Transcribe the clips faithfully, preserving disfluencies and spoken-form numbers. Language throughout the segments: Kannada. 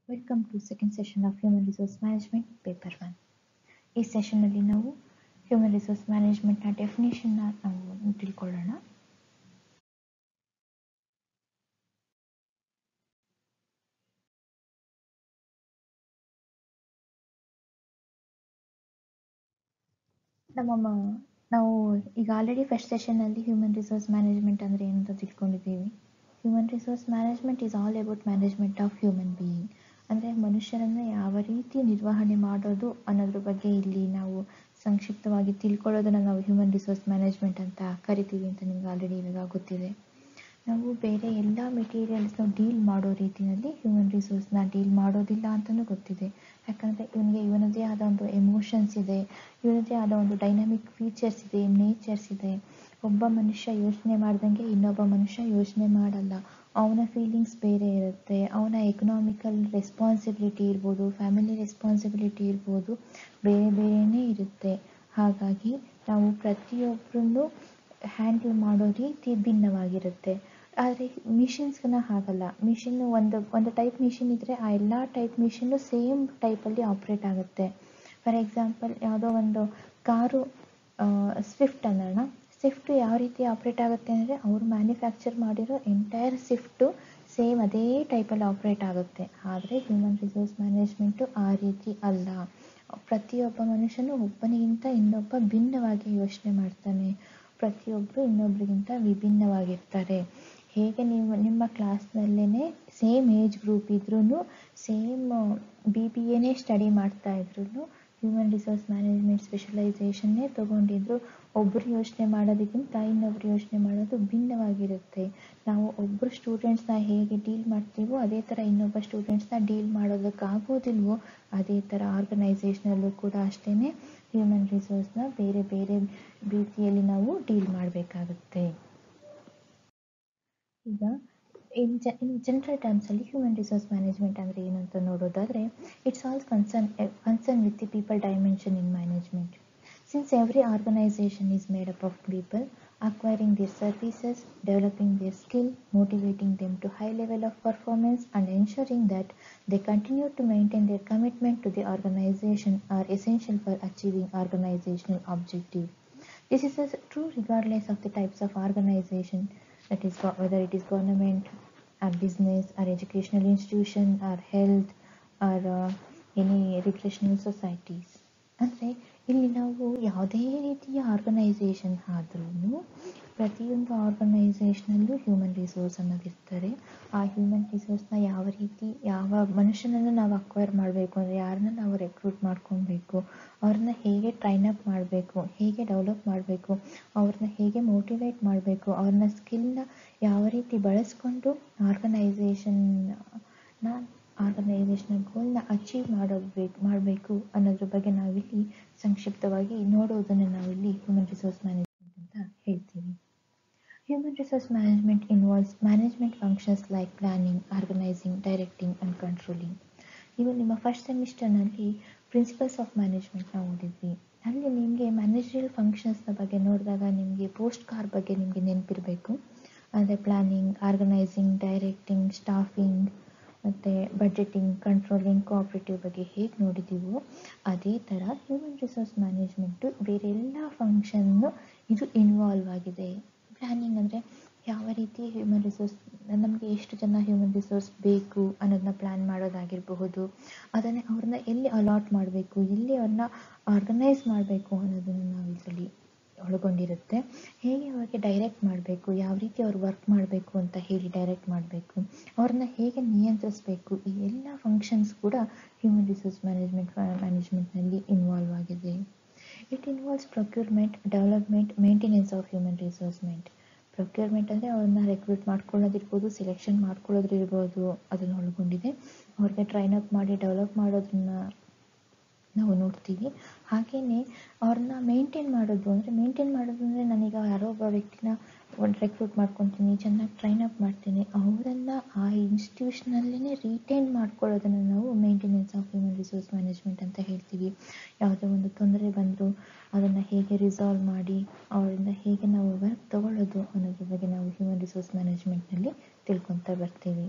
Welcome to second session of human resource management paper one. ಈ ಸೆಷನ್ನಲ್ಲಿ ನಾವು ಹ್ಯೂಮನ್ ರಿಸೋರ್ಸ್ ಮ್ಯಾನೇಜ್ಮೆಂಟ್ನ ಡೆಫಿನೇಷನ್ನ ನಾವು ತಿಳ್ಕೊಳ್ಳೋಣ. ನಮ್ಮ ನಾವು ಈಗ ಆಲ್ರೆಡಿ ಫಸ್ಟ್ ಸೆಷನ್ನಲ್ಲಿ ಹ್ಯೂಮನ್ ರಿಸೋರ್ಸ್ ಮ್ಯಾನೇಜ್ಮೆಂಟ್ ಅಂದರೆ ಏನು ಅಂತ ತಿಳ್ಕೊಂಡಿದ್ದೀವಿ. Human resource management is all about management of human being. ಅಂದರೆ ಮನುಷ್ಯರನ್ನು ಯಾವ ರೀತಿ ನಿರ್ವಹಣೆ ಮಾಡೋದು ಅನ್ನೋದ್ರ ಬಗ್ಗೆ ಇಲ್ಲಿ ನಾವು ಸಂಕ್ಷಿಪ್ತವಾಗಿ ತಿಳ್ಕೊಳ್ಳೋದನ್ನು ನಾವು ಹ್ಯೂಮನ್ ರಿಸೋರ್ಸ್ ಮ್ಯಾನೇಜ್ಮೆಂಟ್ ಅಂತ ಕರಿತೀವಿ ಅಂತ ನಿಮ್ಗೆ ಆಲ್ರೆಡಿ ಇವಾಗ ಗೊತ್ತಿದೆ. ನಾವು ಬೇರೆ ಎಲ್ಲ ಮೆಟೀರಿಯಲ್ಸ್ನ ಡೀಲ್ ಮಾಡೋ ರೀತಿಯಲ್ಲಿ ಹ್ಯೂಮನ್ ರಿಸೋರ್ಸ್ನ ಡೀಲ್ ಮಾಡೋದಿಲ್ಲ ಅಂತಲೂ ಗೊತ್ತಿದೆ. ಯಾಕಂದರೆ ಇವನಿಗೆ ಇವನದೇ ಆದ ಒಂದು ಎಮೋಷನ್ಸ್ ಇದೆ, ಇವನದೇ ಆದ ಒಂದು ಡೈನಾಮಿಕ್ ಫೀಚರ್ಸ್ ಇದೆ, ನೇಚರ್ಸ್ ಇದೆ. ಒಬ್ಬ ಮನುಷ್ಯ ಯೋಚನೆ ಮಾಡ್ದಂಗೆ ಇನ್ನೊಬ್ಬ ಮನುಷ್ಯ ಯೋಚನೆ ಮಾಡಲ್ಲ. ಅವನ ಫೀಲಿಂಗ್ಸ್ ಬೇರೆ ಇರುತ್ತೆ, ಅವನ ಎಕನಾಮಿಕಲ್ ರೆಸ್ಪಾನ್ಸಿಬಿಲಿಟಿ ಇರ್ಬೋದು, ಫ್ಯಾಮಿಲಿ ರೆಸ್ಪಾನ್ಸಿಬಿಲಿಟಿ ಇರ್ಬೋದು, ಬೇರೆ ಬೇರೆಯೇ ಇರುತ್ತೆ. ಹಾಗಾಗಿ ನಾವು ಪ್ರತಿಯೊಬ್ಬರನ್ನು ಹ್ಯಾಂಡಲ್ ಮಾಡೋ ರೀತಿ ಭಿನ್ನವಾಗಿರುತ್ತೆ. ಆದರೆ ಮಿಷಿನ್ಸ್ನ ಹಾಗಲ್ಲ. ಮಿಷಿನ್ನು ಒಂದು ಒಂದು ಟೈಪ್ ಮಿಷಿನ್ ಇದ್ದರೆ ಆ ಎಲ್ಲ ಟೈಪ್ ಮಿಷಿನ್ನು ಸೇಮ್ ಟೈಪಲ್ಲಿ ಆಪ್ರೇಟ್ ಆಗುತ್ತೆ. ಫಾರ್ ಎಕ್ಸಾಂಪಲ್ ಯಾವುದೋ ಒಂದು ಕಾರು ಸ್ವಿಫ್ಟ್ ಅನ್ನೋಣ. ಸ್ವಿಫ್ಟು ಯಾವ ರೀತಿ ಆಪ್ರೇಟ್ ಆಗುತ್ತೆ ಅಂದರೆ ಅವರು ಮ್ಯಾನುಫ್ಯಾಕ್ಚರ್ ಮಾಡಿರೋ ಎಂಟೈರ್ ಸ್ವಿಫ್ಟು ಸೇಮ್ ಅದೇ ಟೈಪಲ್ಲಿ ಆಪ್ರೇಟ್ ಆಗುತ್ತೆ. ಆದರೆ ಹ್ಯೂಮನ್ ರಿಸೋರ್ಸ್ ಮ್ಯಾನೇಜ್ಮೆಂಟು ಆ ರೀತಿ ಅಲ್ಲ. ಪ್ರತಿಯೊಬ್ಬ ಮನುಷ್ಯನು ಒಬ್ಬನಿಗಿಂತ ಇನ್ನೊಬ್ಬ ಭಿನ್ನವಾಗಿ ಯೋಚನೆ ಮಾಡ್ತಾನೆ. ಪ್ರತಿಯೊಬ್ಬರು ಇನ್ನೊಬ್ಬರಿಗಿಂತ ವಿಭಿನ್ನವಾಗಿರ್ತಾರೆ. ಹೇಗೆ ನೀವು ನಿಮ್ಮ ಕ್ಲಾಸ್ನಲ್ಲೇ ಸೇಮ್ ಏಜ್ ಗ್ರೂಪ್ ಇದ್ರೂ, ಸೇಮ್ ಬಿ ಬಿ ಎನೇ ಸ್ಟಡಿ ಮಾಡ್ತಾ ಇದ್ರು, ಹ್ಯೂಮನ್ ರಿಸೋರ್ಸ್ ಮ್ಯಾನೇಜ್ಮೆಂಟ್ ಸ್ಪೆಷಲೈಸೇಷನ್ನೇ ತೊಗೊಂಡಿದ್ರು, ಒಬ್ಬರು ಯೋಚನೆ ಮಾಡೋದಕ್ಕಿಂತ ಇನ್ನೊಬ್ರು ಯೋಚನೆ ಮಾಡೋದು ಭಿನ್ನವಾಗಿರುತ್ತೆ. ನಾವು ಒಬ್ಬರು ಸ್ಟೂಡೆಂಟ್ಸ್ನ ಹೇಗೆ ಡೀಲ್ ಮಾಡ್ತೀವೋ ಅದೇ ಥರ ಇನ್ನೊಬ್ಬ ಸ್ಟೂಡೆಂಟ್ಸ್ನ ಡೀಲ್ ಮಾಡೋದಕ್ಕಾಗೋದಿಲ್ವೋ ಅದೇ ಥರ ಆರ್ಗನೈಸೇಷನಲ್ಲೂ ಕೂಡ ಅಷ್ಟೇ ಹ್ಯೂಮನ್ ರಿಸೋರ್ಸ್ನ ಬೇರೆ ಬೇರೆ ರೀತಿಯಲ್ಲಿ ನಾವು ಡೀಲ್ ಮಾಡಬೇಕಾಗುತ್ತೆ. ಈಗ ಇನ್ ಜ ಇನ್ ಜನರಲ್ ಟರ್ಮ್ಸಲ್ಲಿ ಹ್ಯೂಮನ್ ರಿಸೋರ್ಸ್ ಮ್ಯಾನೇಜ್ಮೆಂಟ್ ಅಂದರೆ ಏನು ಅಂತ ನೋಡೋದಾದರೆ, it's all concern concern with the people dimension in management. Since every organization is made up of people, acquiring their services, developing their skill, motivating them to high level of performance, and ensuring that they continue to maintain their commitment to the organization are essential for achieving organizational objectives. This is true regardless of the types of organization, that is whether it is government or business or educational institution or health or uh, any recreational societies. ಅಂದರೆ ಇಲ್ಲಿ ನಾವು ಯಾವುದೇ ರೀತಿಯ ಆರ್ಗನೈಸೇಷನ್ ಆದ್ರೂ ಪ್ರತಿಯೊಂದು ಆರ್ಗನೈಸೇಷನಲ್ಲೂ ಹ್ಯೂಮನ್ ರಿಸೋರ್ಸ್ ಅನ್ನೋದಿರ್ತಾರೆ. ಆ ಹ್ಯೂಮನ್ ರಿಸೋರ್ಸ್ನ ಯಾವ ರೀತಿ ಯಾವ ಮನುಷ್ಯನನ್ನು ನಾವು ಅಕ್ವೈರ್ ಮಾಡಬೇಕು ಅಂದರೆ ಯಾರನ್ನ ನಾವು ರೆಕ್ರೂಟ್ ಮಾಡ್ಕೊಬೇಕು, ಅವ್ರನ್ನ ಹೇಗೆ ಟ್ರೈನ್ ಅಪ್ ಮಾಡಬೇಕು, ಹೇಗೆ ಡೆವಲಪ್ ಮಾಡಬೇಕು, ಅವ್ರನ್ನ ಹೇಗೆ ಮೋಟಿವೇಟ್ ಮಾಡಬೇಕು, ಅವ್ರನ್ನ ಸ್ಕಿಲ್ನ ಯಾವ ರೀತಿ ಬಳಸ್ಕೊಂಡು ಆರ್ಗನೈಸೇಷನ್ನ ಆರ್ಗನೈಸೇಷನ್ ಗೋಲ್ನ ಅಚೀವ್ ಮಾಡೋಬೇಕು ಮಾಡಬೇಕು ಅನ್ನೋದ್ರ ಬಗ್ಗೆ ನಾವಿಲ್ಲಿ ಸಂಕ್ಷಿಪ್ತವಾಗಿ ನೋಡೋದನ್ನು ನಾವಿಲ್ಲಿ ಹ್ಯೂಮನ್ ರಿಸೋರ್ಸ್ ಮ್ಯಾನೇಜ್ಮೆಂಟ್ ಅಂತ ಹೇಳ್ತೀವಿ. Human resource management involves management functions like planning, organising, directing and controlling. ನೀವು ನಿಮ್ಮ ಫಸ್ಟ್ ಸೆಮಿಸ್ಟರ್ನಲ್ಲಿ ಪ್ರಿನ್ಸಿಪಲ್ಸ್ ಆಫ್ ಮ್ಯಾನೇಜ್ಮೆಂಟ್ನ ಓದಿದ್ವಿ. ಅಲ್ಲಿ ನಿಮಗೆ ಮ್ಯಾನೇಜರಿಯಲ್ ಫಂಕ್ಷನ್ಸ್ನ ಬಗ್ಗೆ ನೋಡಿದಾಗ ನಿಮಗೆ ಪೋಸ್ಟ್ ಕಾರ್ ಬಗ್ಗೆ ನಿಮಗೆ ನೆನಪಿರಬೇಕು. ಅಂದರೆ ಪ್ಲಾನಿಂಗ್, ಆರ್ಗನೈಸಿಂಗ್, ಡೈರೆಕ್ಟಿಂಗ್, ಸ್ಟಾಫಿಂಗ್ ಮತ್ತು ಬಜೆಟಿಂಗ್, ಕಂಟ್ರೋಲಿಂಗ್, ಕೋಆಪ್ರೇಟಿವ್ ಬಗ್ಗೆ ಹೇಗೆ ನೋಡಿದ್ದೀವೋ ಅದೇ ಥರ ಹ್ಯೂಮನ್ ರಿಸೋರ್ಸ್ ಮ್ಯಾನೇಜ್ಮೆಂಟು ಬೇರೆ ಎಲ್ಲ ಫಂಕ್ಷನ್ನು ಇದು ಇನ್ವಾಲ್ವ್ ಆಗಿದೆ. ಪ್ಲ್ಯಾನಿಂಗ್ ಅಂದರೆ ಯಾವ ರೀತಿ ಹ್ಯೂಮನ್ ರಿಸೋರ್ಸ್ ನಮಗೆ ಎಷ್ಟು ಜನ ಹ್ಯೂಮನ್ ರಿಸೋರ್ಸ್ ಬೇಕು ಅನ್ನೋದನ್ನ ಪ್ಲ್ಯಾನ್ ಮಾಡೋದಾಗಿರಬಹುದು, ಅದನ್ನೇ ಅವ್ರನ್ನ ಎಲ್ಲಿ ಅಲಾಟ್ ಮಾಡಬೇಕು, ಎಲ್ಲಿ ಅವ್ರನ್ನ ಆರ್ಗನೈಸ್ ಮಾಡಬೇಕು ಅನ್ನೋದನ್ನು ನಾವು ಇದರಲ್ಲಿ ಒಳಗೊಂಡಿರುತ್ತೆ. ಹೇಗೆ ಅವ್ರಿಗೆ ಡೈರೆಕ್ಟ್ ಮಾಡಬೇಕು, ಯಾವ ರೀತಿ ಅವ್ರು ವರ್ಕ್ ಮಾಡಬೇಕು ಅಂತ ಹೇಳಿ ಡೈರೆಕ್ಟ್ ಮಾಡಬೇಕು, ಅವ್ರನ್ನ ಹೇಗೆ ನಿಯಂತ್ರಿಸಬೇಕು, ಈ ಎಲ್ಲ ಫಂಕ್ಷನ್ಸ್ ಕೂಡ ಹ್ಯೂಮನ್ ರಿಸೋರ್ಸ್ ಮ್ಯಾನೇಜ್ಮೆಂಟ್ ಮ್ಯಾನೇಜ್ಮೆಂಟ್ನಲ್ಲಿ ಇನ್ವಾಲ್ವ್ ಆಗಿದೆ. It involves procurement, development, maintenance of human resourcement. Procurement ಅಂದರೆ ಅವ್ರನ್ನ ರೆಕ್ರೂಟ್ ಮಾಡ್ಕೊಳ್ಳೋದಿರ್ಬೋದು, ಸೆಲೆಕ್ಷನ್ ಮಾಡ್ಕೊಳ್ಳೋದಿರ್ಬೋದು, ಅದನ್ನು ಒಳಗೊಂಡಿದೆ. ಅವ್ರಿಗೆ ಟ್ರೈನ್ ಅಪ್ ಮಾಡಿ ಡೆವಲಪ್ ಮಾಡೋದನ್ನ ನಾವು ನೋಡ್ತೀವಿ. ಹಾಗೆಯೇ ಅವ್ರನ್ನ ಮೇಂಟೈನ್ ಮಾಡೋದು ಅಂದರೆ ಮೇಂಟೈನ್ ಮಾಡೋದು ಅಂದರೆ ನಾನೀಗ ಯಾರೋ ಒಬ್ಬ ವ್ಯಕ್ತಿನ ಒಂದು ರೆಕ್ರೂಟ್ ಮಾಡ್ಕೊತೀನಿ, ಚೆನ್ನಾಗಿ ಟ್ರೈನ್ ಅಪ್ ಮಾಡ್ತೀನಿ, ಅವರನ್ನು ಆ ಇನ್ಸ್ಟಿಟ್ಯೂಷನಲ್ಲೇ ರಿಟೈನ್ ಮಾಡ್ಕೊಳ್ಳೋದನ್ನು ನಾವು maintenance of human resource management ಅಂತ ಹೇಳ್ತೀವಿ. ಯಾವುದೋ ಒಂದು ತೊಂದರೆ ಬಂದರೂ ಅದನ್ನು ಹೇಗೆ ರಿಸಾಲ್ವ್ ಮಾಡಿ ಅವರಿಂದ ಹೇಗೆ ನಾವು ವರ್ಕ್ ತಗೊಳ್ಳೋದು ಅನ್ನೋದ್ರ ಬಗ್ಗೆ ನಾವು ಹ್ಯೂಮನ್ ರಿಸೋರ್ಸ್ ಮ್ಯಾನೇಜ್ಮೆಂಟ್ನಲ್ಲಿ ತಿಳ್ಕೊತಾ ಬರ್ತೀವಿ.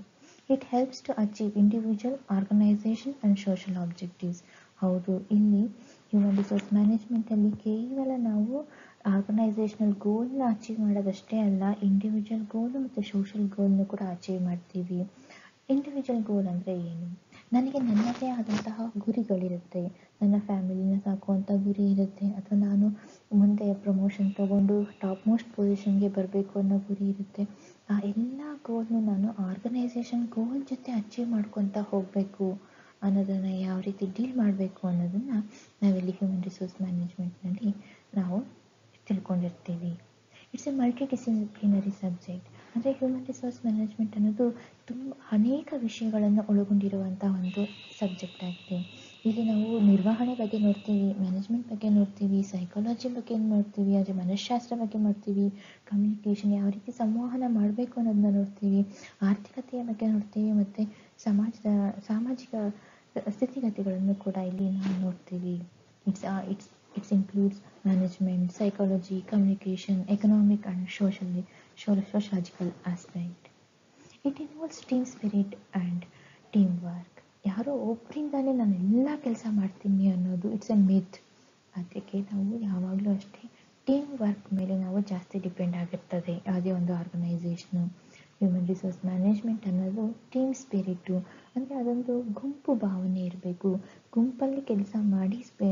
It helps to achieve individual organisation and social objectives. ಹೌದು, ಇಲ್ಲಿ ಹ್ಯೂಮನ್ ರಿಸೋರ್ಸ್ ಮ್ಯಾನೇಜ್ಮೆಂಟಲ್ಲಿ ಕೇವಲ ನಾವು ಆರ್ಗನೈಸೇಷನಲ್ ಗೋಲ್ನ ಅಚೀವ್ ಮಾಡೋದಷ್ಟೇ ಅಲ್ಲ, ಇಂಡಿವಿಜುವಲ್ ಗೋಲು ಮತ್ತು ಸೋಷಲ್ ಗೋಲ್ನು ಕೂಡ ಅಚೀವ್ ಮಾಡ್ತೀವಿ. ಇಂಡಿವಿಜುವಲ್ ಗೋಲ್ ಅಂದರೆ ಏನು? ನನಗೆ ನನ್ನದೇ ಆದಂತಹ ಗುರಿಗಳಿರುತ್ತೆ. ನನ್ನ ಫ್ಯಾಮಿಲಿನ ಸಾಕುವಂಥ ಗುರಿ ಇರುತ್ತೆ, ಅಥವಾ ನಾನು ಮುಂದೆ ಪ್ರಮೋಷನ್ ತಗೊಂಡು ಟಾಪ್ ಮೋಸ್ಟ್ ಪೊಸಿಷನ್ಗೆ ಬರಬೇಕು ಅನ್ನೋ ಗುರಿ ಇರುತ್ತೆ. ಆ ಎಲ್ಲ ಗೋಲ್ನು ನಾನು ಆರ್ಗನೈಸೇಷನ್ ಗೋಲ್ ಜೊತೆ ಅಚೀವ್ ಮಾಡ್ಕೊತಾ ಹೋಗಬೇಕು ಅನ್ನೋದನ್ನು ಯಾವ ರೀತಿ ಡೀಲ್ ಮಾಡಬೇಕು ಅನ್ನೋದನ್ನು ನಾವಿಲ್ಲಿ ಹ್ಯೂಮನ್ ರಿಸೋರ್ಸ್ ಮ್ಯಾನೇಜ್ಮೆಂಟ್ನಲ್ಲಿ ನಾವು ತಿಳ್ಕೊಂಡಿರ್ತೀವಿ. It's a multi disciplinary subject. ಅಂದರೆ ಹ್ಯೂಮನ್ ರಿಸೋರ್ಸ್ ಮ್ಯಾನೇಜ್ಮೆಂಟ್ ಅನ್ನೋದು ತುಂಬ ಅನೇಕ ವಿಷಯಗಳನ್ನು ಒಳಗೊಂಡಿರುವಂಥ ಒಂದು ಸಬ್ಜೆಕ್ಟ್ ಆಗಿದೆ. ಇಲ್ಲಿ ನಾವು ನಿರ್ವಹಣೆ ಬಗ್ಗೆ ನೋಡ್ತೀವಿ, ಮ್ಯಾನೇಜ್ಮೆಂಟ್ ಬಗ್ಗೆ ನೋಡ್ತೀವಿ, ಸೈಕಾಲಜಿ ಬಗ್ಗೆ ನೋಡ್ತೀವಿ, ಅಂದರೆ ಮನಃಶಾಸ್ತ್ರ ಬಗ್ಗೆ ನೋಡ್ತೀವಿ, ಕಮ್ಯುನಿಕೇಷನ್ ಯಾವ ರೀತಿ ಸಂವಹನ ಮಾಡಬೇಕು ಅನ್ನೋದನ್ನ ನೋಡ್ತೀವಿ, ಆರ್ಥಿಕತೆಯ ಬಗ್ಗೆ ನೋಡ್ತೀವಿ, ಮತ್ತು ಸಮಾಜದ ಸಾಮಾಜಿಕ ಸ್ಥಿತಿಗತಿಗಳನ್ನು ಕೂಡ ಇಲ್ಲಿ ನಾವು ನೋಡ್ತೀವಿ. It's it's it's includes management, psychology, communication, economic and socially sociological aspect. It involves team spirit and team work. ಯಾರೋ ಒಬ್ಬರಿಂದಾನೇ ನಾನು ಎಲ್ಲ ಕೆಲಸ ಮಾಡ್ತೀನಿ ಅನ್ನೋದು ಇಟ್ಸ್ ಎ ಮಿತ್. ಅದಕ್ಕೆ ನಾವು ಯಾವಾಗಲೂ ಅಷ್ಟೇ ಟೀಮ್ ವರ್ಕ್ ಮೇಲೆ ನಾವು ಜಾಸ್ತಿ ಡಿಪೆಂಡ್ ಆಗಿರ್ತದೆ ಯಾವುದೇ ಒಂದು ಆರ್ಗನೈಸೇಷನು. ಹ್ಯೂಮನ್ ರಿಸೋರ್ಸ್ ಮ್ಯಾನೇಜ್ಮೆಂಟ್ ಅನ್ನೋದು ಟೀಮ್ ಸ್ಪಿರಿಟ್ಟು, ಅಂದರೆ ಅದೊಂದು ಗುಂಪು ಭಾವನೆ ಇರಬೇಕು. ಗುಂಪಲ್ಲಿ ಕೆಲಸ ಮಾಡಿ ಸ್ಪೆ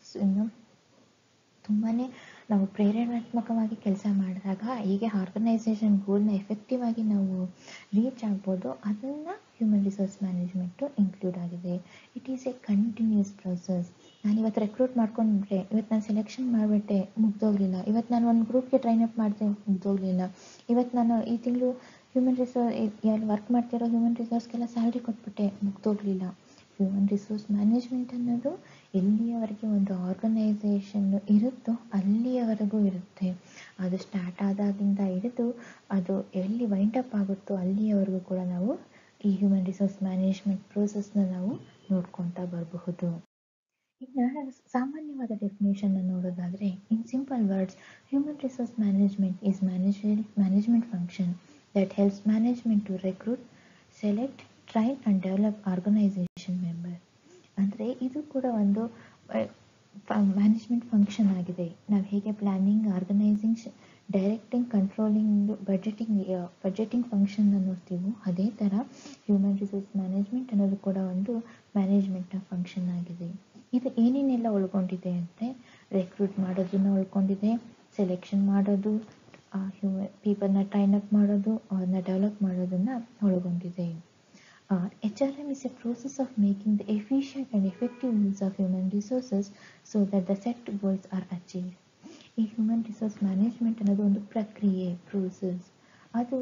ತುಂಬಾ ನಾವು ಪ್ರೇರಣಾತ್ಮಕವಾಗಿ ಕೆಲಸ ಮಾಡಿದಾಗ ಹೇಗೆ ಆರ್ಗನೈಸೇಷನ್ ಗೋಲ್ನ ಎಫೆಕ್ಟಿವ್ ಆಗಿ ನಾವು ರೀಚ್ ಆಗ್ಬೋದು, ಅದನ್ನು ಹ್ಯೂಮನ್ ರಿಸೋರ್ಸ್ ಮ್ಯಾನೇಜ್ಮೆಂಟು ಇನ್ಕ್ಲೂಡ್ ಆಗಿದೆ. It is a continuous process. ನಾನು ಇವತ್ತು ರೆಕ್ರೂಟ್ ಮಾಡ್ಕೊಂಡ್ರೆ, ಇವತ್ತು ನಾನು ಸೆಲೆಕ್ಷನ್ ಮಾಡಿಬಿಟ್ಟೆ, ಮುಗ್ದೋಗಲಿಲ್ಲ. ಇವತ್ತು ನಾನು ಒಂದು ಗ್ರೂಪ್ಗೆ ಟ್ರೈನ್ ಅಪ್ ಮಾಡಿದೆ, ಮುಗ್ದೋಗಲಿಲ್ಲ. ಇವತ್ತು ನಾನು ಈ ತಿಂಗಳು ಹ್ಯೂಮನ್ ರಿಸೋರ್ಸ್ ಎಲ್ಲಿ ವರ್ಕ್ ಮಾಡ್ತಿರೋ ಹ್ಯೂಮನ್ ರಿಸೋರ್ಸ್ಗೆಲ್ಲ ಸ್ಯಾಲ್ರಿ ಕೊಟ್ಬಿಟ್ಟೆ, ಮುಗ್ದೋಗಲಿಲ್ಲ. ಹ್ಯೂಮನ್ ರಿಸೋರ್ಸ್ ಮ್ಯಾನೇಜ್ಮೆಂಟ್ ಅನ್ನೋದು ಎಲ್ಲಿಯವರೆಗೆ ಒಂದು ಆರ್ಗನೈಸೇಷನ್ ಇರುತ್ತೋ ಅಲ್ಲಿಯವರೆಗೂ ಇರುತ್ತೆ. ಅದು ಸ್ಟಾರ್ಟ್ ಆದಾಗಿಂದ ಹಿಡಿದು ಅದು ಎಲ್ಲಿ ವೈಂಡ್ ಅಪ್ ಆಗುತ್ತೋ ಅಲ್ಲಿಯವರೆಗೂ ಕೂಡ ನಾವು ಈ ಹ್ಯೂಮನ್ ರಿಸೋರ್ಸ್ ಮ್ಯಾನೇಜ್ಮೆಂಟ್ ಪ್ರೋಸೆಸ್ನ ನಾವು ನೋಡ್ಕೊತಾ ಬರಬಹುದು. ಇನ್ನು ಸಾಮಾನ್ಯವಾದ ಡೆಫಿನೇಷನ್ನ ನೋಡೋದಾದರೆ, in simple words, human resource management is manage management function that helps management to recruit, select, train and develop organisation member. ಅಂದರೆ ಇದು ಕೂಡ ಒಂದು ಮ್ಯಾನೇಜ್ಮೆಂಟ್ ಫಂಕ್ಷನ್ ಆಗಿದೆ. ನಾವು ಹೇಗೆ planning, organising, directing, controlling, budgeting budgeting ಫಂಕ್ಷನ್ನ ನೋಡ್ತೀವೋ ಅದೇ ಥರ ಹ್ಯೂಮನ್ ರಿಸೋರ್ಸ್ ಮ್ಯಾನೇಜ್ಮೆಂಟ್ ಅನ್ನೋದು ಕೂಡ ಒಂದು ಮ್ಯಾನೇಜ್ಮೆಂಟ್ ಫಂಕ್ಷನ್ ಆಗಿದೆ. ಇದು ಏನೇನೆಲ್ಲ ಒಳಗೊಂಡಿದೆ ಅಂದರೆ, ರೆಕ್ರೂಟ್ ಮಾಡೋದನ್ನು ಒಳ್ಕೊಂಡಿದೆ, ಸೆಲೆಕ್ಷನ್ ಮಾಡೋದು, ಹ್ಯೂಮನ್ ಪೀಪಲ್ನ ಟ್ರೈನ್ ಅಪ್ ಮಾಡೋದು, ಅವ್ರನ್ನ ಡೆವಲಪ್ ಮಾಡೋದನ್ನು ಒಳಗೊಂಡಿದೆ. Uh, H R M is a process of making the efficient and effective use of human resources so that the set goals are achieved. ಈ ಹ್ಯೂಮನ್ ರಿಸೋರ್ಸ್ ಮ್ಯಾನೇಜ್ಮೆಂಟ್ ಅನ್ನೋದು ಒಂದು ಪ್ರಕ್ರಿಯೆ, ಪ್ರೋಸೆಸ್. ಅದು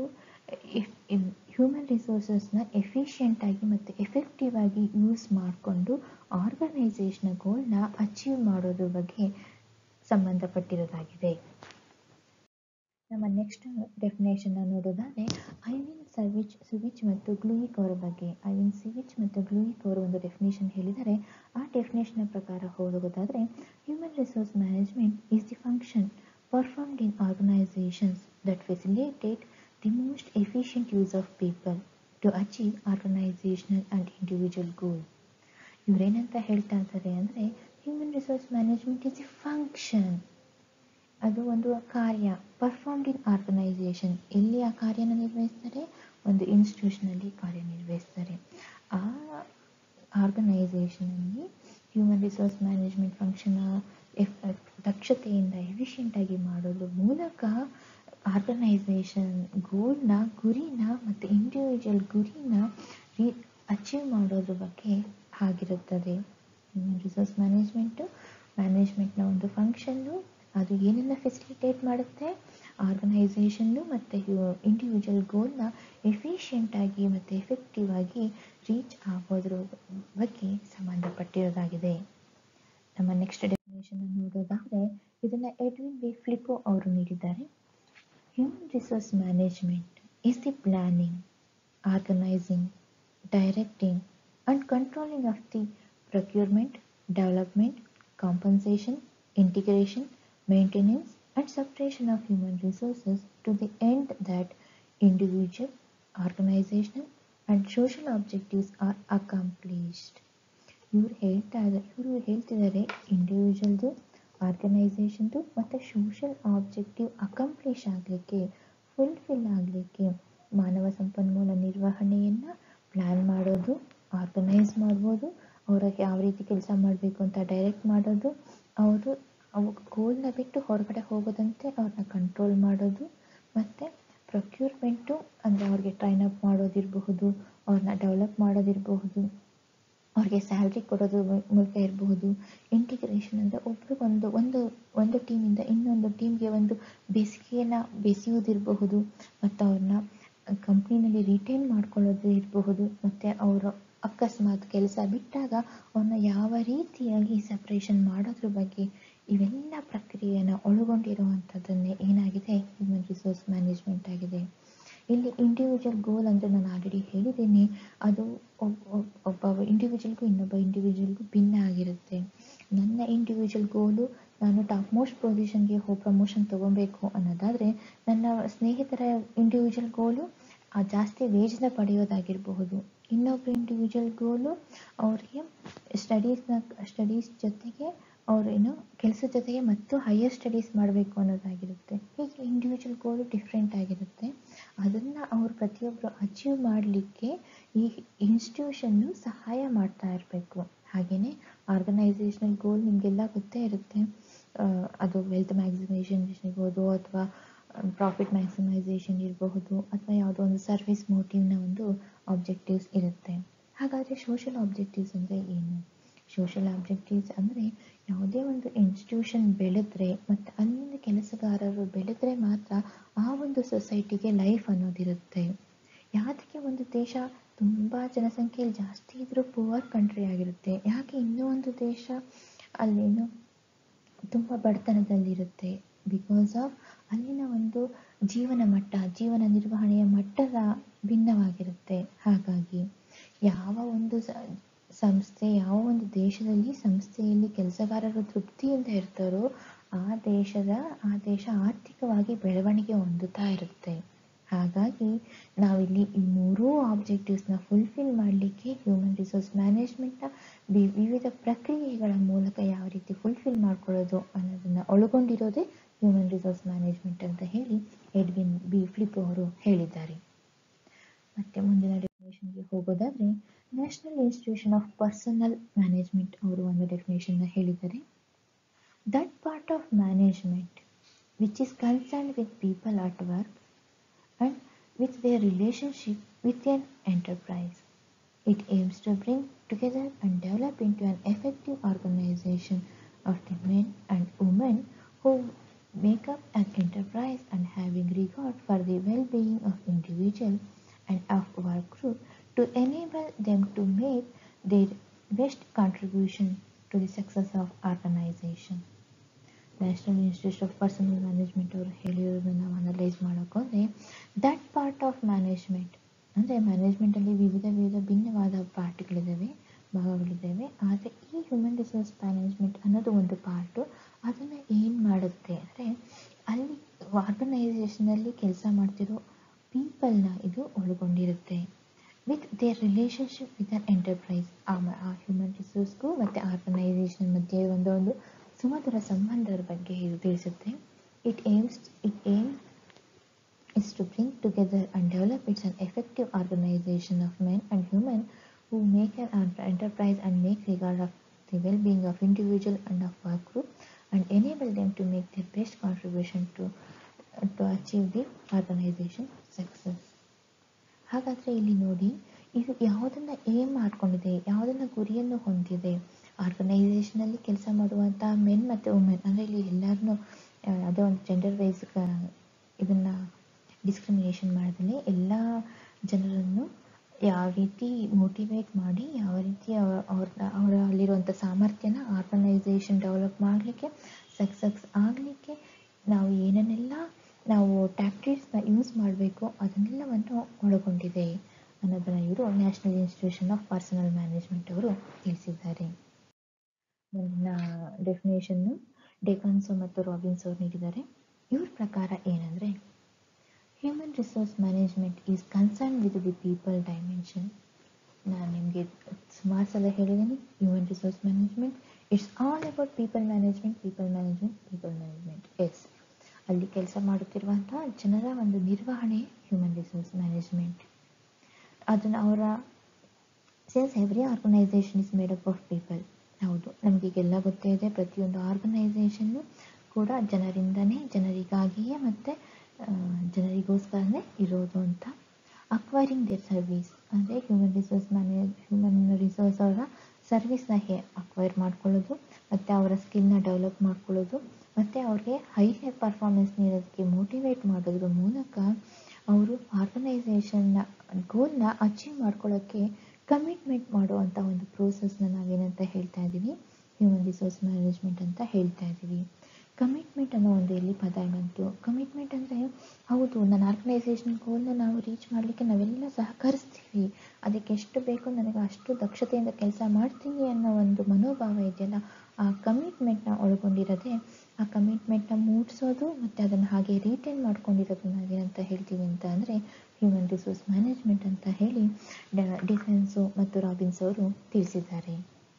ಹ್ಯೂಮನ್ ರಿಸೋರ್ಸಸ್ನ ಎಫಿಷಿಯೆಂಟಾಗಿ ಮತ್ತು ಎಫೆಕ್ಟಿವ್ ಆಗಿ ಯೂಸ್ ಮಾಡಿಕೊಂಡು ಆರ್ಗನೈಸೇಷನ್ ಗೋಲ್ನ ಅಚೀವ್ ಮಾಡೋದ್ರ ಬಗ್ಗೆ ಸಂಬಂಧಪಟ್ಟಿರೋದಾಗಿದೆ. ನಮ್ಮ ನೆಕ್ಸ್ಟ್ ಡೆಫಿನೇಷನ್ನ ನೋಡೋದಾದರೆ, ಐವಿನ್ ಸವಿಚ್ ಸಿವಿಚ್ ಮತ್ತು ಗ್ಲೂಯಿಕ್ ಅವರ ಬಗ್ಗೆ. ಐವಿನ್ ಸಿವಿಚ್ ಮತ್ತು ಗ್ಲೂಯಿಕ್ ಅವರು ಒಂದು ಡೆಫಿನೇಷನ್ ಹೇಳಿದರೆ, ಆ ಡೆಫಿನೇಷನ್ನ ಪ್ರಕಾರ ಹೋಗೋದಾದರೆ, human resource management is the function performed in organisations that facilitate the most efficient use of people to achieve organisational and individual goal. ಇವರೇನಂತ ಹೇಳ್ತಾ ಇದ್ದಾರೆ ಅಂದರೆ, human resource management is a function, ಅದು ಒಂದು ಕಾರ್ಯ, ಪರ್ಫಾರ್ಮ್ಡ್ ಇನ್ ಆರ್ಗನೈಸೇಷನ್, ಎಲ್ಲಿ ಆ ಕಾರ್ಯನ ನಿರ್ವಹಿಸ್ತಾರೆ, ಒಂದು ಇನ್ಸ್ಟಿಟ್ಯೂಷನಲ್ಲಿ ಕಾರ್ಯನಿರ್ವಹಿಸ್ತಾರೆ. ಆ ಆರ್ಗನೈಸೇಷನಲ್ಲಿ ಹ್ಯೂಮನ್ ರಿಸೋರ್ಸ್ ಮ್ಯಾನೇಜ್ಮೆಂಟ್ ಫಂಕ್ಷನ್ನ ಎಫ್ ದಕ್ಷತೆಯಿಂದ ಎಫಿಷಿಯೆಂಟಾಗಿ ಮಾಡೋದ್ರ ಮೂಲಕ ಆರ್ಗನೈಸೇಷನ್ ಗೋಲ್ನ, ಗುರಿನ ಮತ್ತು ಇಂಡಿವಿಜುವಲ್ ಗುರಿನ ರೀ ಅಚೀವ್ ಮಾಡೋದ್ರ ಬಗ್ಗೆ ಆಗಿರುತ್ತದೆ. ಹ್ಯೂಮನ್ ರಿಸೋರ್ಸ್ ಮ್ಯಾನೇಜ್ಮೆಂಟು ಮ್ಯಾನೇಜ್ಮೆಂಟ್ನ ಒಂದು ಫಂಕ್ಷನ್ನು. ಅದು ಏನೆಲ್ಲ ಫೆಸಿಲಿಟೇಟ್ ಮಾಡುತ್ತೆ, ಆರ್ಗನೈಸೇಷನ್ನು ಮತ್ತು ಇಂಡಿವಿಜುವಲ್ ಗೋಲ್ನ ಎಫಿಷಿಯೆಂಟಾಗಿ ಮತ್ತು ಎಫೆಕ್ಟಿವ್ ಆಗಿ ರೀಚ್ ಆಗೋದ್ರ ಬಗ್ಗೆ ಸಂಬಂಧಪಟ್ಟಿರೋದಾಗಿದೆ. ನಮ್ಮ ನೆಕ್ಸ್ಟ್ ಡೆಫಿನೇಷನ್ ನೋಡೋದಾದರೆ, ಇದನ್ನು ಎಡ್ವಿನ್ ವಿ ಫ್ಲಿಪೋ ಅವರು ನೀಡಿದ್ದಾರೆ. Human resource management is the planning, organising, directing and controlling of the procurement, development, compensation, integration, maintenance and separation of human resources to the end that individual, organizational and individual goals are achieved. ಈ ಹ್ಯೂಮನ್ ರಿಸೋರ್ಸ್ ಮ್ಯಾನೇಜ್ಮೆಂಟ್ ಅನ್ನೋದು ಒಂದು ಪ್ರಕ್ರಿಯೆ, ಪ್ರೋಸೆಸ್. ಅದು ಹ್ಯೂಮನ್ ರಿಸೋರ್ಸ್ ಮ್ಯಾನೇಜ್ಮೆಂಟ್ ಅನ್ನೋದು ಎಫಿಷಿಯೆಂಟಾಗಿ ಮತ್ತು ಎಫೆಕ್ಟಿವ್ ಆಗಿ ಮಾಡೋದ್ರ ಮೂಲಕ ಆರ್ಗನೈಸೇಷನ್ ಗೋಲ್ನ, ಅಚೀವ್ ಮಾಡೋದ್ರ ಬಗ್ಗೆ ಸಂಬಂಧಪಟ್ಟಿರೋದಾಗಿದೆ. ನಮ್ಮ ನೆಕ್ಸ್ಟ್ ಡೆಫಿನೇಷನ್ ನೋಡೋದಾದರೆ, human resource management is the function and social objectives are accomplished. ಇವ್ರು ಹೇಳ್ತಾ ಇದ್ದಾರೆ ಇವರು ಹೇಳ್ತಿದ್ದಾರೆ ಇಂಡಿವಿಜುವಲ್ದು, ಆರ್ಗನೈಸೇಷನ್ದು ಮತ್ತು ಸೋಷಿಯಲ್ ಆಬ್ಜೆಕ್ಟಿವ್ ಅಕಾಂಪ್ಲಿಷ್ ಆಗಲಿಕ್ಕೆ, ಫುಲ್ಫಿಲ್ ಆಗಲಿಕ್ಕೆ ಮಾನವ ಸಂಪನ್ಮೂಲ ನಿರ್ವಹಣೆಯನ್ನು ಪ್ಲ್ಯಾನ್ ಮಾಡೋದು, ಆರ್ಗನೈಸ್ ಮಾಡ್ಬೋದು, ಅವ್ರಿಗೆ ಯಾವ ರೀತಿ ಕೆಲಸ ಮಾಡಬೇಕು ಅಂತ ಡೈರೆಕ್ಟ್ ಮಾಡೋದು, ಅವರು ಅವು ಗೋಲ್ನ ಬಿಟ್ಟು ಹೊರಗಡೆ ಹೋಗೋದಂತೆ ಅವ್ರನ್ನ ಕಂಟ್ರೋಲ್ ಮಾಡೋದು, ಮತ್ತು ಪ್ರೊಕ್ಯೂರ್ಮೆಂಟು ಅಂದರೆ ಅವ್ರಿಗೆ ಟ್ರೈನ್ ಅಪ್ ಮಾಡೋದಿರಬಹುದು, ಅವ್ರನ್ನ ಡೆವಲಪ್ ಮಾಡೋದಿರಬಹುದು, ಅವ್ರಿಗೆ ಸ್ಯಾಲ್ರಿ ಕೊಡೋದು ಮೂಲಕ ಇರಬಹುದು. ಇಂಟಿಗ್ರೇಷನ್ ಅಂದರೆ ಒಬ್ರಿಗೊಂದು ಒಂದು ಒಂದು ಟೀಮಿಂದ ಇನ್ನೊಂದು ಟೀಮ್ಗೆ ಒಂದು ಬೇಸಿಗೆಯನ್ನು ಬೆಸೆಯೋದಿರಬಹುದು, ಮತ್ತು ಅವ್ರನ್ನ ಕಂಪ್ನಿನಲ್ಲಿ ರಿಟೈನ್ ಮಾಡ್ಕೊಳ್ಳೋದು ಇರಬಹುದು, ಮತ್ತು ಅವರು ಅಕಸ್ಮಾತ್ ಕೆಲಸ ಬಿಟ್ಟಾಗ ಅವ್ರನ್ನ ಯಾವ ರೀತಿಯಾಗಿ ಸಪ್ರೇಷನ್ ಮಾಡೋದ್ರ ಬಗ್ಗೆ ಇವೆಲ್ಲ ಪ್ರಕ್ರಿಯೆಯನ್ನು ಒಳಗೊಂಡಿರುವಂಥದ್ದನ್ನೇ ಏನಾಗಿದೆ ಹ್ಯೂಮನ್ ರಿಸೋರ್ಸ್ ಮ್ಯಾನೇಜ್ಮೆಂಟ್ ಆಗಿದೆ. ಇಲ್ಲಿ ಇಂಡಿವಿಜುವಲ್ ಗೋಲ್ ಅಂದರೆ ನಾನು ಆಲ್ರೆಡಿ ಹೇಳಿದ್ದೀನಿ, ಅದು ಒಬ್ಬ ಇಂಡಿವಿಜುವಲ್ಗೂ ಇನ್ನೊಬ್ಬ ಇಂಡಿವಿಜುವಲ್ಗೂ ಭಿನ್ನ ಆಗಿರುತ್ತೆ. ನನ್ನ ಇಂಡಿವಿಜುವಲ್ ಗೋಲು ನಾನು ಟಾಪ್ ಮೋಸ್ಟ್ ಪೊಸಿಷನ್ಗೆ ಹೋಗಿ ಪ್ರಮೋಷನ್ ತೊಗೊಬೇಕು ಅನ್ನೋದಾದರೆ, ನನ್ನ ಸ್ನೇಹಿತರ ಇಂಡಿವಿಜುವಲ್ ಗೋಲು ಆ ಜಾಸ್ತಿ ವೇಜ್ನ ಪಡೆಯೋದಾಗಿರಬಹುದು. ಇನ್ನೊಬ್ಬರು ಇಂಡಿವಿಜುವಲ್ ಗೋಲು ಅವರಿಗೆ ಸ್ಟಡೀಸ್ನ ಸ್ಟಡೀಸ್ ಜೊತೆಗೆ ಅವರೇನು ಕೆಲಸದ ಜೊತೆಗೆ ಮತ್ತು ಹೈಯರ್ ಸ್ಟಡೀಸ್ ಮಾಡಬೇಕು ಅನ್ನೋದಾಗಿರುತ್ತೆ. ಹೀಗೆ ಇಂಡಿವಿಜುವಲ್ ಗೋಲು ಡಿಫ್ರೆಂಟ್ ಆಗಿರುತ್ತೆ. ಅದನ್ನು ಅವರು ಪ್ರತಿಯೊಬ್ಬರು ಅಚೀವ್ ಮಾಡಲಿಕ್ಕೆ ಈ ಇನ್ಸ್ಟಿಟ್ಯೂಷನ್ನು ಸಹಾಯ ಮಾಡ್ತಾ ಇರಬೇಕು. ಹಾಗೆಯೇ ಆರ್ಗನೈಸೇಷನಲ್ ಗೋಲ್ ನಿಮಗೆಲ್ಲ ಗೊತ್ತೇ ಇರುತ್ತೆ. ಅದು ವೆಲ್ತ್ ಮ್ಯಾಕ್ಸಿಮೈಸೇಷನ್ ಇರ್ಬೋದು, ಅಥವಾ ಪ್ರಾಫಿಟ್ ಮ್ಯಾಕ್ಸಿಮೈಸೇಷನ್ ಇರಬಹುದು, ಅಥವಾ ಯಾವುದೋ ಒಂದು ಸರ್ವಿಸ್ ಮೋಟಿವ್ನ ಒಂದು ಆಬ್ಜೆಕ್ಟಿವ್ಸ್ ಇರುತ್ತೆ. ಹಾಗಾದರೆ ಸೋಷಿಯಲ್ ಆಬ್ಜೆಕ್ಟಿವ್ಸ್ ಅಂದರೆ ಏನು? ಸೋಷಿಯಲ್ ಆಬ್ಜೆಕ್ಟಿವ್ಸ್ ಅಂದರೆ ಯಾವುದೇ ಒಂದು ಇನ್ಸ್ಟಿಟ್ಯೂಷನ್ ಬೆಳೆದ್ರೆ ಮತ್ತು ಅಲ್ಲಿನ ಕೆಲಸಗಾರರು ಬೆಳೆದ್ರೆ ಮಾತ್ರ ಆ ಒಂದು ಸೊಸೈಟಿಗೆ ಲೈಫ್ ಅನ್ನೋದಿರುತ್ತೆ. ಯಾವುದಕ್ಕೆ ಒಂದು ದೇಶ ತುಂಬ ಜನಸಂಖ್ಯೆಯಲ್ಲಿ ಜಾಸ್ತಿ ಇದ್ದರೂ ಪುವರ್ ಕಂಟ್ರಿ ಆಗಿರುತ್ತೆ, ಯಾಕೆ ಇನ್ನೂ ಒಂದು ದೇಶ ಅಲ್ಲೇನು ತುಂಬ ಬಡತನದಲ್ಲಿರುತ್ತೆ? ಬಿಕಾಸ್ ಆಫ್ ಅಲ್ಲಿನ ಒಂದು ಜೀವನ ಮಟ್ಟ, ಜೀವನ ನಿರ್ವಹಣೆಯ ಮಟ್ಟದ ಭಿನ್ನವಾಗಿರುತ್ತೆ. ಹಾಗಾಗಿ ಯಾವ ಒಂದು ಸಂಸ್ಥೆ, ಯಾವ ಒಂದು ದೇಶದಲ್ಲಿ ಸಂಸ್ಥೆಯಲ್ಲಿ ಕೆಲಸಗಾರರು ತೃಪ್ತಿಯಿಂದ ಇರ್ತಾರೋ ಆ ದೇಶದ ಆ ದೇಶ ಆರ್ಥಿಕವಾಗಿ ಬೆಳವಣಿಗೆ ಹೊಂದುತ್ತಾ ಇರುತ್ತೆ. ಹಾಗಾಗಿ ನಾವಿಲ್ಲಿ ಈ ಮೂರೂ ಆಬ್ಜೆಕ್ಟಿವ್ಸ್ನ ಫುಲ್ಫಿಲ್ ಮಾಡಲಿಕ್ಕೆ ಹ್ಯೂಮನ್ ರಿಸೋರ್ಸ್ ಮ್ಯಾನೇಜ್ಮೆಂಟ್ನ ವಿವಿಧ ಪ್ರಕ್ರಿಯೆಗಳ ಮೂಲಕ ಯಾವ ರೀತಿ ಫುಲ್ಫಿಲ್ ಮಾಡ್ಕೊಳ್ಳೋದು ಅನ್ನೋದನ್ನು ಒಳಗೊಂಡಿರೋದೇ ಹ್ಯೂಮನ್ ರಿಸೋರ್ಸ್ ಮ್ಯಾನೇಜ್ಮೆಂಟ್ ಅಂತ ಹೇಳಿ ಎಡ್ವಿನ್ ಬಿ ಫ್ಲಿಪ್ ಅವರು ಹೇಳಿದ್ದಾರೆ. ಮತ್ತು ಮುಂದಿನ ಡೆಫಿನೇಷನ್ಗೆ ಹೋಗೋದಾದರೆ, national institution of personnel management ಅವರು ಒಂದು ಡೆಫಿನೇಷನ್ನ ಹೇಳಿದ್ದಾರೆ. That part of management which is concerned with people at work and with their relationship with an enterprise. It aims to bring together and develop into an effective organization of the men and women who make up an enterprise, and having regard for the well-being of individual and of work group to enable them to make their best contribution to the success of organization. National institute of personnel management ಅವರು ಹೇಳಿರೋದನ್ನು ನಾವು ಅನಲೈಸ್ ಮಾಡೋಕ್ಕೋದ್ರೆ, ದಟ್ ಪಾರ್ಟ್ ಆಫ್ ಮ್ಯಾನೇಜ್ಮೆಂಟ್ ಅಂದರೆ ಮ್ಯಾನೇಜ್ಮೆಂಟಲ್ಲಿ ವಿವಿಧ ವಿವಿಧ ಭಿನ್ನವಾದ ಪಾರ್ಟ್ಗಳಿದ್ದಾವೆ, ಭಾಗಗಳಿದ್ದಾವೆ. ಆದರೆ ಈ ಹ್ಯೂಮನ್ ರಿಸೋರ್ಸ್ ಮ್ಯಾನೇಜ್ಮೆಂಟ್ ಅನ್ನೋದು ಒಂದು ಪಾರ್ಟು. ಅದನ್ನು ಏನು ಮಾಡುತ್ತೆ ಅಂದರೆ, ಅಲ್ಲಿ ಆರ್ಗನೈಸೇಷನಲ್ಲಿ ಕೆಲಸ ಮಾಡ್ತಿರೋ ಪೀಪಲ್ನ ಇದು ಒಳಗೊಂಡಿರುತ್ತೆ. With their relationship with an enterprise, ಆ ಹ್ಯೂಮನ್ ರಿಸೋರ್ಸ್ಗೂ ಮತ್ತು ಆರ್ಗನೈಸೇಷನ್ ಮಧ್ಯೆ ಒಂದು ಒಂದು ಸುಮಧುರ ಸಂಬಂಧದ ಬಗ್ಗೆ ಇದು ತಿಳಿಸುತ್ತೆ. It aims it aim is to bring together and develop its an effective organisation of men and human who make an enterprise and make regard of the well being of individual and of work group and enable them to make their best contribution to to achieve the organisation success. ಹಾಗಾದರೆ ಇಲ್ಲಿ ನೋಡಿ, ಇದು ಯಾವುದನ್ನು ಏಮ್ ಮಾಡಿಕೊಂಡಿದೆ, ಯಾವುದನ್ನು ಗುರಿಯನ್ನು ಹೊಂದಿದೆ. ಆರ್ಗನೈಸೇಷನಲ್ಲಿ ಕೆಲಸ ಮಾಡುವಂಥ ಮೆನ್ ಮತ್ತು ವುಮೆನ್ ಅಂದರೆ ಇಲ್ಲಿ ಎಲ್ಲರನ್ನೂ ಯಾವುದೇ ಒಂದು ಜೆಂಡರ್ ವೈಸ್ ಇದನ್ನು ಡಿಸ್ಕ್ರಿಮಿನೇಷನ್ ಮಾಡೋದಲ್ಲಿ ಎಲ್ಲ ಜನರನ್ನು ಯಾವ ರೀತಿ ಮೋಟಿವೇಟ್ ಮಾಡಿ, ಯಾವ ರೀತಿ ಅವ್ರ ಅವ್ರನ್ನ ಅವರ ಅಲ್ಲಿರುವಂಥ ಸಾಮರ್ಥ್ಯನ ಆರ್ಗನೈಸೇಷನ್ ಡೆವಲಪ್ ಮಾಡಲಿಕ್ಕೆ, ಸಕ್ಸಸ್ ಆಗಲಿಕ್ಕೆ ನಾವು ಏನನ್ನೆಲ್ಲ ನಾವು ಟ್ಯಾಕ್ಟಿಕ್ಸ್ನ ಯೂಸ್ ಮಾಡಬೇಕು ಅದನ್ನೆಲ್ಲವನ್ನು ಒಳಗೊಂಡಿದೆ ಅನ್ನೋದನ್ನು ಇವರು national institution of personnel management ಅವರು ತಿಳಿಸಿದ್ದಾರೆ. ಮುಂದಿನ ಡೆಫಿನೇಷನ್ನು ಡೆಕಾನ್ಸೋ ಮತ್ತು ರಾಬಿನ್ಸ್ ಅವರು ನೀಡಿದ್ದಾರೆ. ಇವ್ರ ಪ್ರಕಾರ ಏನಂದರೆ, human resource management is concern with the people dimension. ನಾನು ನಿಮಗೆ ಸುಮಾರು ಸಲ ಹೇಳಿದ್ದೀನಿ, human resource management it's all about people management people management people management ಎಸ್ ಅಲ್ಲಿ ಕೆಲಸ ಮಾಡುತ್ತಿರುವಂಥ ಜನರ ಒಂದು ನಿರ್ವಹಣೆ ಹ್ಯೂಮನ್ ರಿಸೋರ್ಸ್ ಮ್ಯಾನೇಜ್ಮೆಂಟ್. ಅದನ್ನು ಅವರ since every organisation is made up of people. ಹೌದು, ನಮಗೀಗೆಲ್ಲ ಗೊತ್ತೇ ಇದೆ, ಪ್ರತಿಯೊಂದು ಆರ್ಗನೈಸೇಷನ್ನು ಕೂಡ ಜನರಿಂದನೇ, ಜನರಿಗಾಗಿಯೇ ಮತ್ತು ಜನರಿಗೋಸ್ಕರನೇ ಇರೋದು ಅಂತ. ಅಕ್ವೈರಿಂಗ್ ದೇರ್ ಸರ್ವಿಸ್ ಅಂದರೆ human resource manage human resource ಅವರ ಸರ್ವಿಸ್ನ ಹೇ ಅಕ್ವೈರ್ ಮಾಡ್ಕೊಳ್ಳೋದು, ಮತ್ತು ಅವರ ಸ್ಕಿಲ್ನ ಡೆವಲಪ್ ಮಾಡ್ಕೊಳ್ಳೋದು, ಮತ್ತು ಅವ್ರಿಗೆ ಹೈ ಪರ್ಫಾರ್ಮೆನ್ಸ್ ನೀಡೋದಕ್ಕೆ ಮೋಟಿವೇಟ್ ಮಾಡೋದ್ರ ಮೂಲಕ ಅವರು ಆರ್ಗನೈಸೇಷನ್ನ ಗೋಲ್ನ ಅಚೀವ್ ಮಾಡ್ಕೊಳ್ಳೋಕ್ಕೆ ಕಮಿಟ್ಮೆಂಟ್ ಮಾಡುವಂಥ ಒಂದು ಪ್ರೋಸೆಸ್ನ ನಾವೇನಂತ ಹೇಳ್ತಾ ಇದ್ದೀವಿ, ಹ್ಯೂಮನ್ ರಿಸೋರ್ಸ್ ಮ್ಯಾನೇಜ್ಮೆಂಟ್ ಅಂತ ಹೇಳ್ತಾ ಇದ್ದೀವಿ. ಕಮಿಟ್ಮೆಂಟ್ ಅನ್ನೋ ಒಂದು ಎಲ್ಲಿ ಪದ ಬಂತು. ಕಮಿಟ್ಮೆಂಟ್ ಅಂದರೆ ಹೌದು, ನನ್ನ ಆರ್ಗನೈಸೇಷನ್ ಗೋಲ್ನ ನಾವು ರೀಚ್ ಮಾಡಲಿಕ್ಕೆ ನಾವೆಲ್ಲ ಸಹಕರಿಸ್ತೀವಿ, ಅದಕ್ಕೆ ಎಷ್ಟು ಬೇಕೋ ನನಗೆ ಅಷ್ಟು ದಕ್ಷತೆಯಿಂದ ಕೆಲಸ ಮಾಡ್ತೀನಿ ಅನ್ನೋ ಒಂದು ಮನೋಭಾವ ಇದೆಯಲ್ಲ, ಆ ಕಮಿಟ್ಮೆಂಟ್ನ ಒಳಗೊಂಡಿರೋದೆ ಆ ಕಮಿಟ್ಮೆಂಟ್ನ ಮೂಡಿಸೋದು ಮತ್ತು ಅದನ್ನು ಹಾಗೆ ರೀಟೈನ್ ಮಾಡ್ಕೊಂಡಿರೋದು ನಾವೇನಂತ ಹೇಳ್ತೀವಿ ಅಂತ ಅಂದರೆ ಹ್ಯೂಮನ್ ರಿಸೋರ್ಸ್ ಮ್ಯಾನೇಜ್ಮೆಂಟ್ ಅಂತ ಹೇಳಿ ಡಿಫೆನ್ಸು ಮತ್ತು ರಾಬಿನ್ಸ್ ಅವರು ತಿಳಿಸಿದ್ದಾರೆ.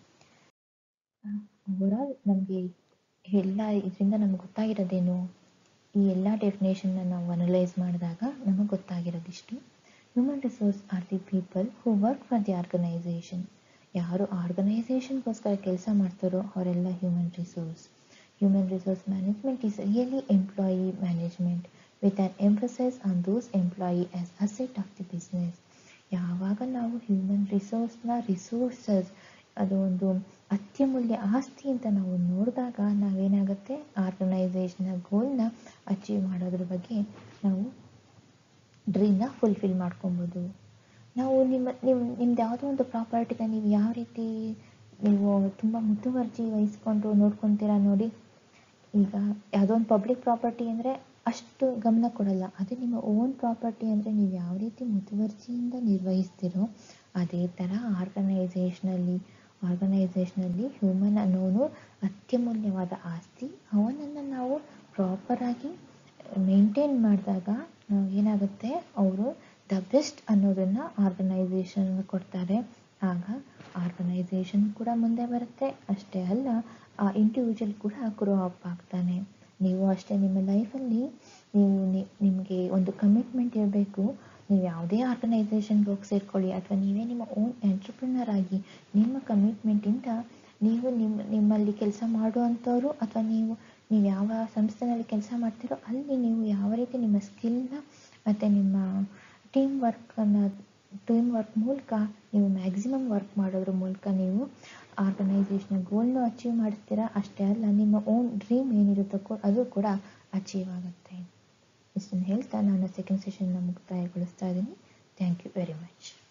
ಓವರಾಲ್ ನಮಗೆ ಎಲ್ಲ ಇದರಿಂದ ನಮ್ಗೆ ಗೊತ್ತಾಗಿರೋದೇನು, ಈ ಎಲ್ಲ ಡೆಫಿನೇಷನ್ನ ನಾವು ಅನಲೈಸ್ ಮಾಡಿದಾಗ ನಮಗೆ ಗೊತ್ತಾಗಿರೋದಿಷ್ಟು. Human resource are the people who work for the organisation. ಯಾರು ಆರ್ಗನೈಸೇಷನ್ಗೋಸ್ಕರ ಕೆಲಸ ಮಾಡ್ತಾರೋ ಅವರೆಲ್ಲ human resource. Human resource management is really employee management with an emphasis on those employee as asset of the business. ಯಾವಾಗ ನಾವು ಹ್ಯೂಮನ್ ರಿಸೋರ್ಸ್ನ ರಿಸೋರ್ಸಸ್ ಅದು ಒಂದು ಅತ್ಯಮೂಲ್ಯ ಆಸ್ತಿ ಅಂತ ನಾವು ನೋಡಿದಾಗ ನಾವೇನಾಗುತ್ತೆ, ಆರ್ಗನೈಸೇಷನ್ನ ಗೋಲ್ನ ಅಚೀವ್ ಮಾಡೋದ್ರ ಬಗ್ಗೆ ನಾವು ಡ್ರೀಮ್ನ ಫುಲ್ಫಿಲ್ ಮಾಡ್ಕೊಬೋದು. ನಾವು ನಿಮ್ಮ ನಿಮ್ಮ ನಿಮ್ದು ಯಾವುದೋ ಒಂದು ಪ್ರಾಪರ್ಟಿನ ನೀವು ಯಾವ ರೀತಿ ನೀವು ತುಂಬ ಮುತುವರ್ಜಿ ವಹಿಸ್ಕೊಂಡು ನೋಡ್ಕೊತೀರಾ ನೋಡಿ. ಈಗ ಯಾವುದೋ ಒಂದು ಪಬ್ಲಿಕ್ ಪ್ರಾಪರ್ಟಿ ಅಂದರೆ ಅಷ್ಟು ಗಮನ ಕೊಡಲ್ಲ. ಅದೇ ನಿಮ್ಮ ಓನ್ ಪ್ರಾಪರ್ಟಿ ಅಂದರೆ ನೀವು ಯಾವ ರೀತಿ ಮುತುವರ್ಜಿಯಿಂದ ನಿರ್ವಹಿಸ್ತೀರೋ ಅದೇ ಥರ ಆರ್ಗನೈಸೇಷನಲ್ಲಿ ಆರ್ಗನೈಸೇಷನಲ್ಲಿ ಹ್ಯೂಮನ್ ಅನ್ನೋನು ಅತ್ಯಮೂಲ್ಯವಾದ ಆಸ್ತಿ. ಅವನನ್ನು ನಾವು ಪ್ರಾಪರಾಗಿ ಮೇಂಟೈನ್ ಮಾಡಿದಾಗ ನಾವು ಏನಾಗುತ್ತೆ, ಅವರು ದ ಬೆಸ್ಟ್ ಅನ್ನೋದನ್ನು ಆರ್ಗನೈಸೇಷನ್ ಕೊಡ್ತಾರೆ. ಆಗ ಆರ್ಗನೈಸೇಷನ್ ಕೂಡ ಮುಂದೆ ಬರುತ್ತೆ. ಅಷ್ಟೇ ಅಲ್ಲ, ಆ ಇಂಡಿವಿಜುವಲ್ ಕೂಡ ಗ್ರೋ ಅಪ್ ಆಗ್ತಾನೆ. ನೀವು ಅಷ್ಟೇ ನಿಮ್ಮ ಲೈಫಲ್ಲಿ ನೀವು ನಿಮಗೆ ಒಂದು ಕಮಿಟ್ಮೆಂಟ್ ಇರಬೇಕು. ನೀವು ಯಾವುದೇ ಆರ್ಗನೈಸೇಷನ್ಗೆ ಹೋಗಿ ಸೇರ್ಕೊಳ್ಳಿ ಅಥವಾ ನೀವೇ ನಿಮ್ಮ ಓನ್ ಎಂಟ್ರಪ್ರಿನರ್ ಆಗಿ ನಿಮ್ಮ ಕಮಿಟ್ಮೆಂಟಿಂದ ನೀವು ನಿಮ್ಮ ನಿಮ್ಮಲ್ಲಿ ಕೆಲಸ ಮಾಡುವಂಥವ್ರು ಅಥವಾ ನೀವು ನೀವು ಯಾವ ಸಂಸ್ಥೆಯಲ್ಲಿ ಕೆಲಸ ಮಾಡ್ತೀರೋ ಅಲ್ಲಿ ನೀವು ಯಾವ ರೀತಿ ನಿಮ್ಮ ಸ್ಕಿಲ್ನ ಮತ್ತು ನಿಮ್ಮ ಟೀಮ್ ವರ್ಕನ್ನು ಟೀಮ್ ವರ್ಕ್ ಮೂಲಕ ನೀವು ಮ್ಯಾಕ್ಸಿಮಮ್ ವರ್ಕ್ ಮಾಡೋದ್ರ ಮೂಲಕ ನೀವು ಆರ್ಗನೈಸೇಷನ್ ಗೋಲ್ನ ಅಚೀವ್ ಮಾಡಿಸ್ತೀರಾ. ಅಷ್ಟೇ ಅಲ್ಲ, ನಿಮ್ಮ ಓನ್ ಡ್ರೀಮ್ ಏನಿರುತ್ತೋ ಅದು ಕೂಡ ಅಚೀವ್ ಆಗುತ್ತೆ. ಇಷ್ಟನ್ನು ಹೇಳ್ತಾ ನಾನು ಸೆಕೆಂಡ್ ಸೆಷನ್ನ ಮುಕ್ತಾಯಗೊಳಿಸ್ತಾ ಇದ್ದೀನಿ. Thank you very much.